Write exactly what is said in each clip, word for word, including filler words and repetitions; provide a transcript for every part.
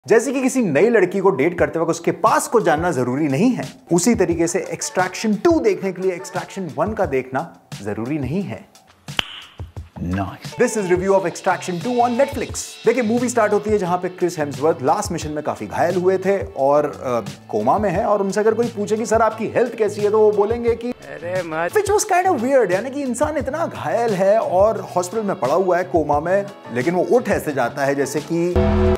जैसे कि किसी नई लड़की को डेट करते वक्त उसके पास को जानना जरूरी नहीं है, उसी तरीके से एक्सट्रैक्शन टू देखने के लिए एक्सट्रैक्शन वन का देखना जरूरी नहीं है। Nice. This is review of Extraction two on Netflix. देखिए मूवी स्टार्ट होती है जहां पे क्रिस हेम्सवर्थ लास्ट मिशन में काफी घायल हुए थे और आ, कोमा में है और उनसे अगर कोई पूछे कि सर आपकी हेल्थ कैसी है तो वो बोलेंगे कि अरे मत which was kind of weird, यानी कि इंसान इतना घायल है और हॉस्पिटल में पड़ा हुआ है कोमा में, लेकिन वो उठ ऐसे जाता है जैसे कि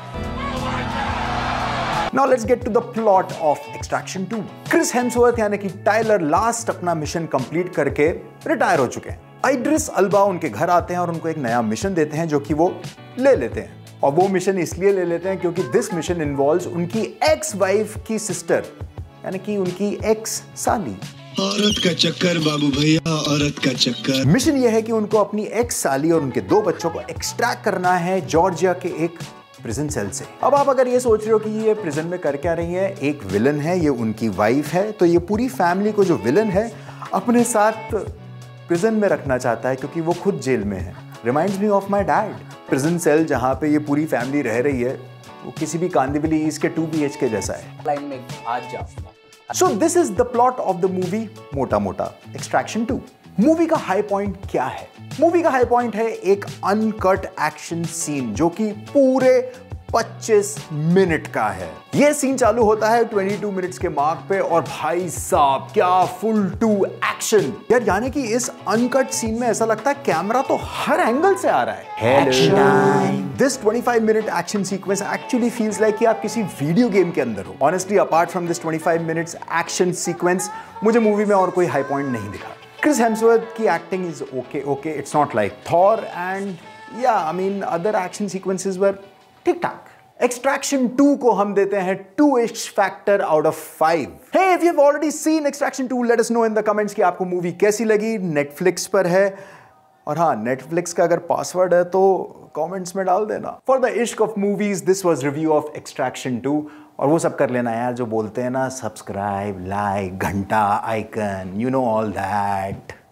Now let's get to the plot of Extraction two. Chris Hemsworth यानी कि टाइलर लास्ट अपना मिशन कंप्लीट करके रिटायर हो चुके हैं। इद्रिस अल्बा उनके घर आते हैं और उनको एक नया मिशन देते हैं जो कि वो ले लेते हैं, और वो मिशन इसलिए ले लेते हैं क्योंकि दिस मिशन इन्वॉल्व्स उनकी एक्स वाइफ की सिस्टर यानी कि उनकी एक्स साली। औरत का चक्कर बाबू भैया, औरत का चक्कर। मिशन ये है कि उनको अपनी एक्स साली और उनके दो बच्चों को एक्सट्रैक्ट करना है जॉर्जिया के एक प्रिजन सेल से। अब आप अगर ये सोच रहे हो कि ये प्रिजन में कर क्या रही है, एक विलन है, ये उनकी वाइफ है, तो ये पूरी फैमिली को जो विलन है अपने साथ प्रिजन में रखना चाहता है क्योंकि वो खुद जेल में है। Reminds me of my dad. Prison cell जहाँ पे ये पूरी फैमिली रह रही है वो किसी भी कांदिवली ईस्ट के टू बी एच के जैसा है। लाइन में आज जाऊंगा। So this is the plot of the movie मोटा मोटा एक्सट्रैक्शन टू। मूवी का हाई पॉइंट क्या है? मूवी का हाई पॉइंट है एक अनकट एक्शन सीन जो कि पूरे पच्चीस मिनट का है। यह सीन चालू होता है बाईस मिनट्स के मार्क पे और भाई साहब क्या फुल टू एक्शन यार, यानी कि इस अनकट सीन में ऐसा लगता है कैमरा तो हर एंगल से आ रहा है। दिस पच्चीस minute action sequence actually feels like कि आप किसी वीडियो गेम के अंदर हो। ऑनेस्टली अपार्ट फ्रॉम दिस पच्चीस मिनट्स एक्शन सीक्वेंस मुझे मूवी में और कोई हाई पॉइंट नहीं दिखा। क्रिस हेम्सवर्थ की acting is okay okay, it's not like Thor and yeah I mean other action sequences were ठीक ठाक। एक्सट्रैक्शन टू को हम देते हैं two ish factor out of five. Hey, if you have already seen extraction two, let us know in the comments कि आपको movie कैसी लगी। नेटफ्लिक्स पर है, और हाँ, नेटफ्लिक्स का अगर पासवर्ड है तो कमेंट्स में डाल देना। फॉर द इश्क of movies, this was review of extraction two. और वो सब कर लेना यार जो बोलते हैं ना, सब्सक्राइब, लाइक, घंटा, icon, you know all that.